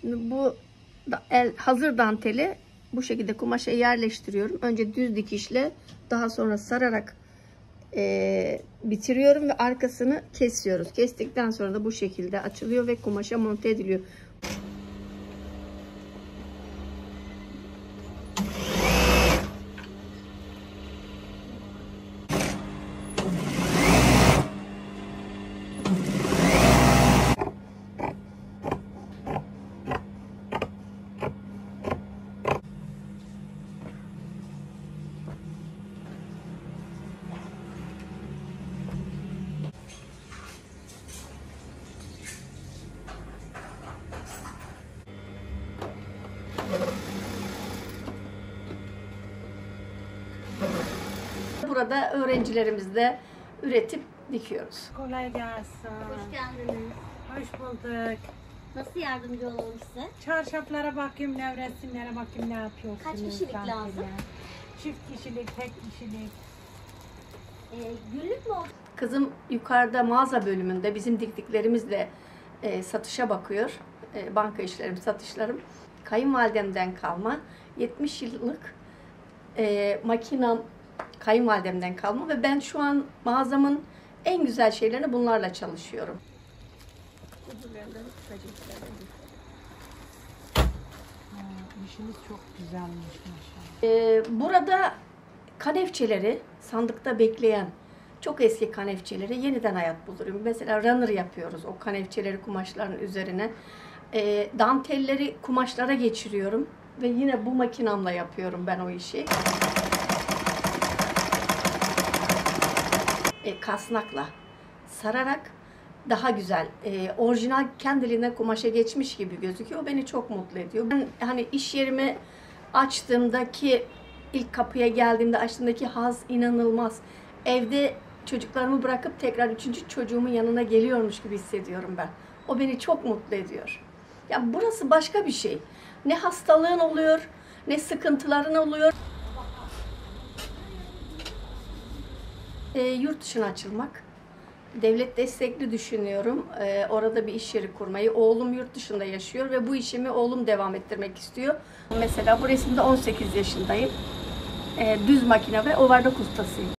Şimdi bu hazır danteli bu şekilde kumaşa yerleştiriyorum. Önce düz dikişle, daha sonra sararak bitiriyorum ve arkasını kesiyoruz. Kestikten sonra da bu şekilde açılıyor ve kumaşa monte ediliyor. Burada öğrencilerimizle üretip dikiyoruz. Kolay gelsin. Hoş geldiniz. Hoş bulduk. Nasıl yardımcı olalım size? Çarşaflara bakayım, nevresimlere bakayım, ne yapıyorsunuz? Kaç kişilik santiler? lazım? Çift kişilik, tek kişilik. Günlük mü oldu? Kızım yukarıda mağaza bölümünde bizim diktiklerimizle satışa bakıyor. Banka işlerim, satışlarım. Kayınvalidemden kalma 70 yıllık makinam kayınvalidemden kalma ve ben şu an mağazamın en güzel şeylerini bunlarla çalışıyorum. İşiniz çok güzelmiş maşallah. Burada kanefçeleri, sandıkta bekleyen çok eski kanefçeleri yeniden hayat buluyorum. Mesela runner yapıyoruz o kanefçeleri kumaşların üzerine. Dantelleri kumaşlara geçiriyorum ve yine bu makinamla yapıyorum ben o işi. Kasnakla sararak daha güzel, orijinal kendiliğinden kumaşa geçmiş gibi gözüküyor. O beni çok mutlu ediyor. Ben hani iş yerimi açtığımdaki, ilk kapıya geldiğimde açtığımdaki haz inanılmaz. Evde çocuklarımı bırakıp tekrar 3. çocuğumun yanına geliyormuş gibi hissediyorum ben. O beni çok mutlu ediyor. Ya burası başka bir şey. Ne hastalığın oluyor, ne sıkıntıların oluyor. Yurt dışına açılmak. Devlet destekli düşünüyorum. Orada bir iş yeri kurmayı. Oğlum yurt dışında yaşıyor ve bu işimi oğlum devam ettirmek istiyor. Mesela bu resimde 18 yaşındayım. Düz makine ve overlock ustasıyım.